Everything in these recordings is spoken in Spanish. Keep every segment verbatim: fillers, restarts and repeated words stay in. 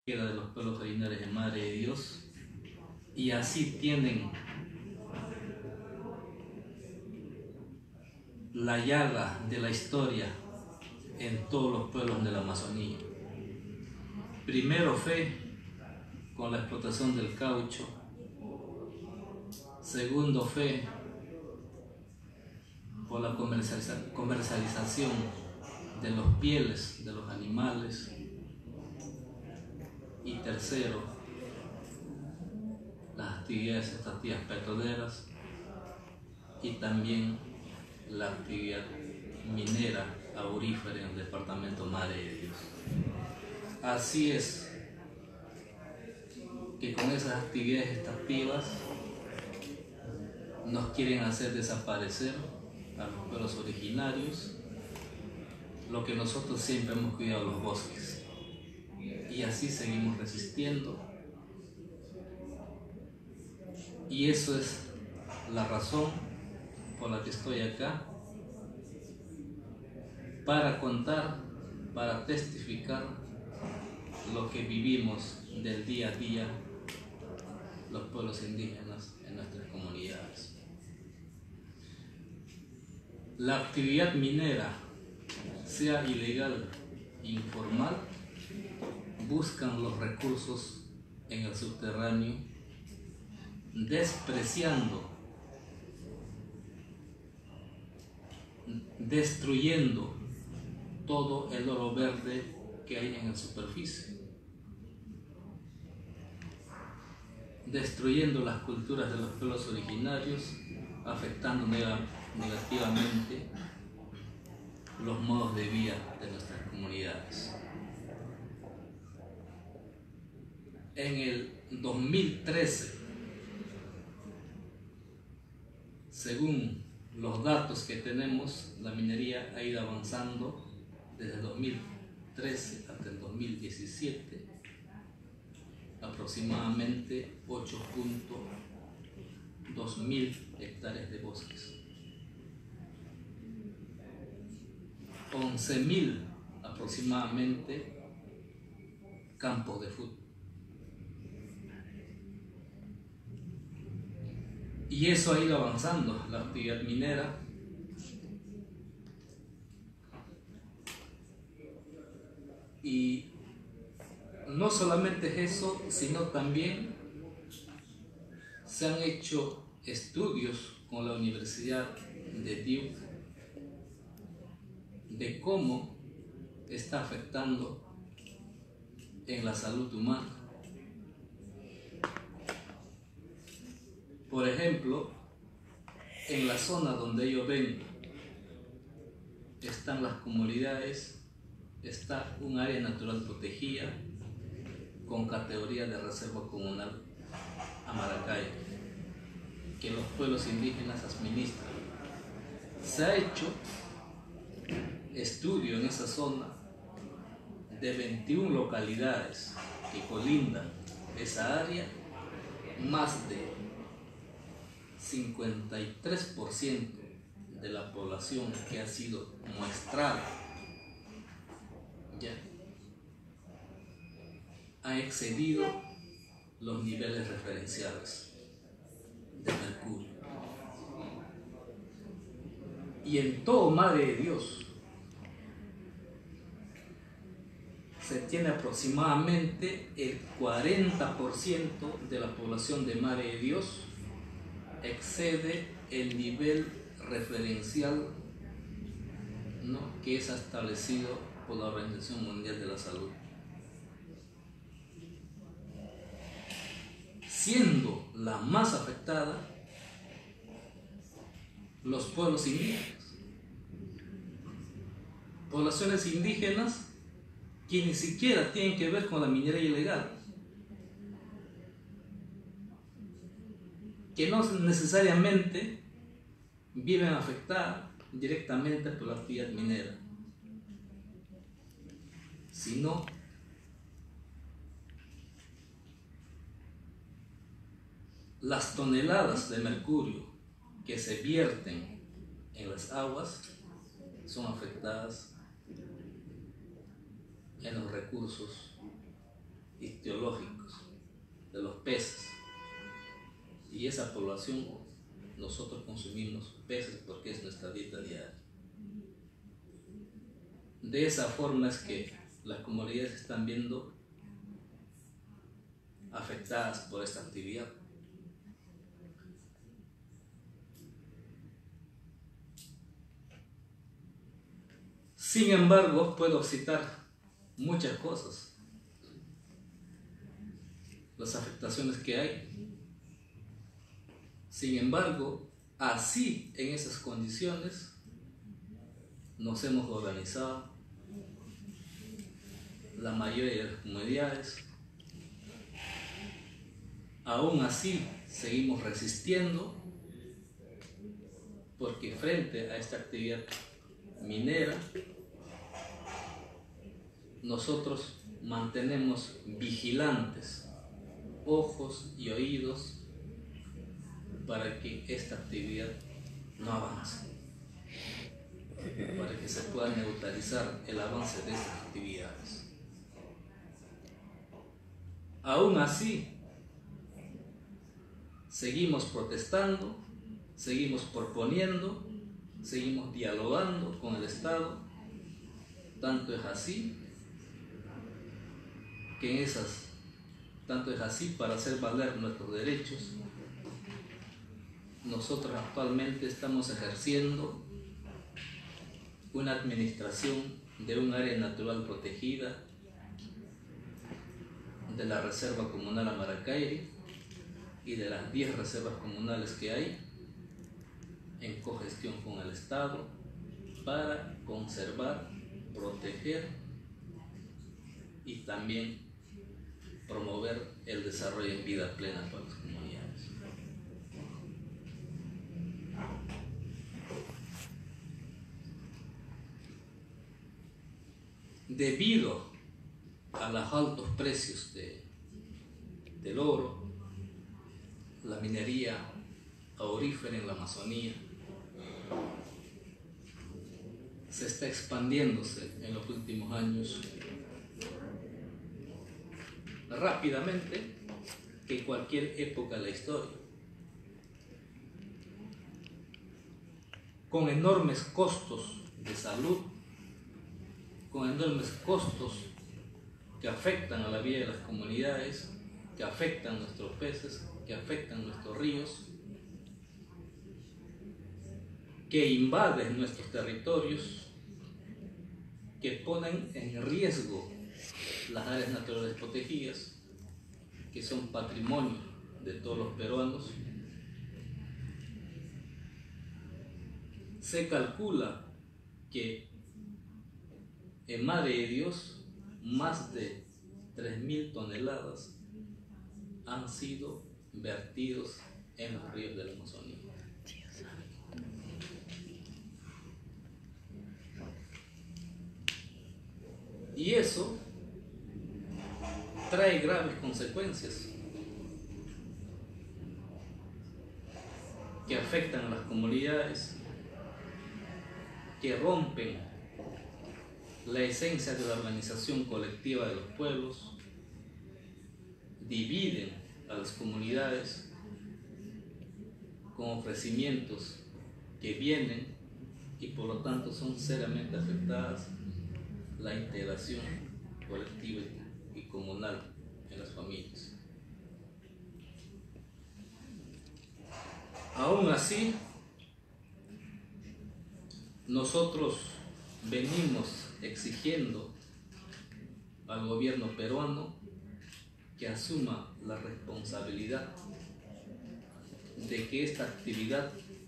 queda de los pueblos originarios de Madre de Dios, y así tienen la llaga de la historia en todos los pueblos de la Amazonía. Primero fe con la explotación del caucho, segundo fe por la comercializa comercialización de los pieles de los animales, y tercero, las actividades extractivas petroleras y también la actividad minera aurífera en el departamento Madre de Dios. Así es que con esas actividades extractivas nos quieren hacer desaparecer a los pueblos originarios, lo que nosotros siempre hemos cuidado, los bosques. Y así seguimos resistiendo. Y eso es la razón por la que estoy acá, para contar, para testificar lo que vivimos del día a día los pueblos indígenas en nuestras comunidades. La actividad minera, sea ilegal e informal, buscan los recursos en el subterráneo, despreciando, destruyendo todo el oro verde que hay en la superficie, destruyendo las culturas de los pueblos originarios, afectando negativamente los modos de vida de nuestras comunidades. En el dos mil trece, según los datos que tenemos, la minería ha ido avanzando desde el dos mil trece hasta el dos mil diecisiete, aproximadamente ocho punto dos mil hectáreas de bosques, once mil aproximadamente campos de fútbol. Y eso ha ido avanzando, la actividad minera. Y no solamente es eso, sino también se han hecho estudios con la Universidad de Duke de cómo está afectando en la salud humana. Por ejemplo, en la zona donde yo vengo están las comunidades, está un área natural protegida con categoría de reserva comunal Amaracay, que los pueblos indígenas administran. Se ha hecho estudio en esa zona de veintiuna localidades que colindan esa área, más de cincuenta y tres por ciento de la población que ha sido muestrada ya ha excedido los niveles referenciales de mercurio. Y en todo Madre de Dios se tiene aproximadamente el cuarenta por ciento de la población de Madre de Dios excede el nivel referencial, ¿no?, que es establecido por la Organización Mundial de la Salud, siendo la más afectada los pueblos indígenas, poblaciones indígenas que ni siquiera tienen que ver con la minería ilegal, que no necesariamente viven afectadas directamente por la actividad minera, sino las toneladas de mercurio que se vierten en las aguas son afectadas en los recursos ictiológicos de los peces, y esa población nosotros consumimos peces porque es nuestra dieta diaria. De esa forma es que las comunidades están viendo afectadas por esta actividad. Sin embargo, puedo citar muchas cosas, las afectaciones que hay. Sin embargo, así, en esas condiciones, nos hemos organizado, la mayoría de las comunidades. Aún así, seguimos resistiendo, porque frente a esta actividad minera, nosotros mantenemos vigilantes ojos y oídos para que esta actividad no avance, para que se pueda neutralizar el avance de estas actividades. Aún así, seguimos protestando, seguimos proponiendo, seguimos dialogando con el Estado. Tanto es así que en esas, tanto es así para hacer valer nuestros derechos, nosotros actualmente estamos ejerciendo una administración de un área natural protegida de la Reserva Comunal Amaracairi y de las diez reservas comunales que hay, en cogestión con el Estado, para conservar, proteger y también promover el desarrollo en vida plena para las comunidades. Debido a los altos precios de, del oro, la minería aurífera en la Amazonía se está expandiéndose en los últimos años rápidamente que en cualquier época de la historia, con enormes costos de salud, con enormes costos que afectan a la vida de las comunidades, que afectan a nuestros peces, que afectan a nuestros ríos, que invaden nuestros territorios, que ponen en riesgo las áreas naturales protegidas, que son patrimonio de todos los peruanos. Se calcula que en Madre de Dios más de tres mil toneladas han sido vertidos en los ríos de la Amazonía. Y eso trae graves consecuencias que afectan a las comunidades, que rompen la esencia de la organización colectiva de los pueblos, dividen a las comunidades con ofrecimientos que vienen y por lo tanto son seriamente afectadas la integración colectiva y comunal en las familias. Aún así, nosotros venimos exigiendo al gobierno peruano que asuma la responsabilidad de que esta actividad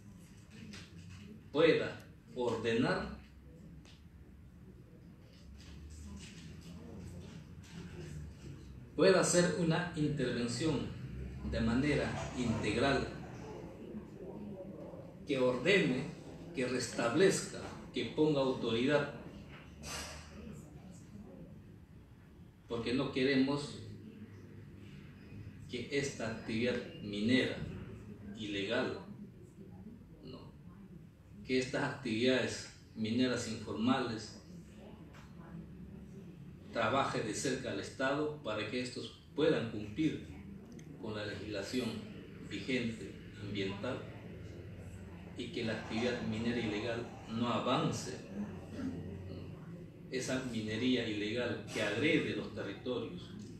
pueda ordenar pueda hacer una intervención de manera integral que ordene, que restablezca, que ponga autoridad, porque no queremos que esta actividad minera ilegal, no, que estas actividades mineras informales trabaje de cerca al Estado para que estos puedan cumplir con la legislación vigente ambiental y que la actividad minera ilegal no avance. Esa minería ilegal que agrede los territorios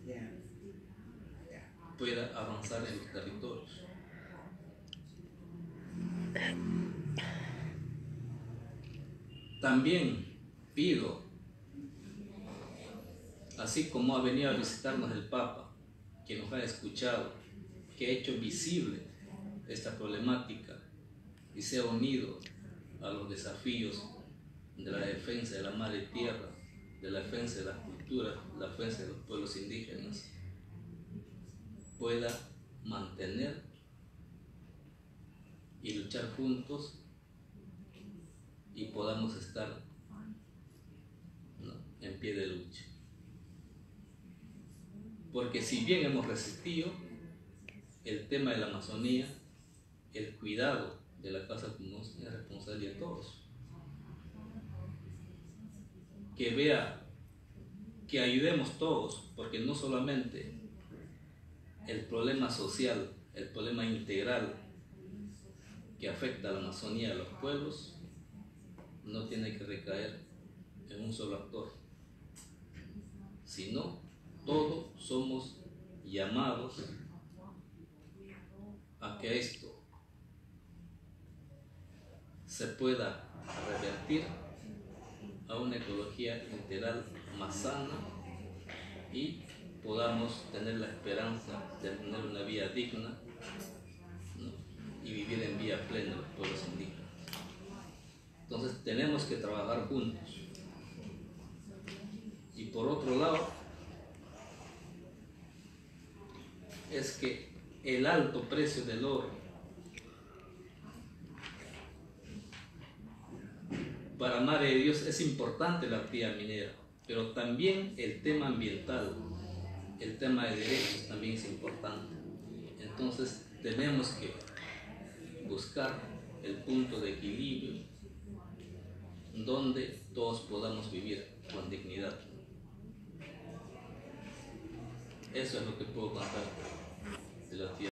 pueda avanzar en los territorios. También pido, así como ha venido a visitarnos el Papa, que nos ha escuchado, que ha hecho visible esta problemática y se ha unido a los desafíos de la defensa de la madre tierra, de la defensa de las culturas, de la defensa de los pueblos indígenas, pueda mantener y luchar juntos y podamos estar, ¿no?, en pie de lucha. Porque si bien hemos resistido, el tema de la Amazonía, el cuidado de la casa común es responsabilidad de todos. Que vea, que ayudemos todos, porque no solamente el problema social, el problema integral que afecta a la Amazonía y a los pueblos, no tiene que recaer en un solo actor, sino todos somos llamados a que esto se pueda revertir a una ecología integral más sana y podamos tener la esperanza de tener una vida digna, ¿no?, y vivir en vida plena los pueblos indígenas. Entonces tenemos que trabajar juntos. Y por otro lado, es que el alto precio del oro para Madre de Dios es importante la actividad minera, pero también el tema ambiental, el tema de derechos también es importante. Entonces tenemos que buscar el punto de equilibrio donde todos podamos vivir con dignidad. Eso es lo que puedo contar de la tierra.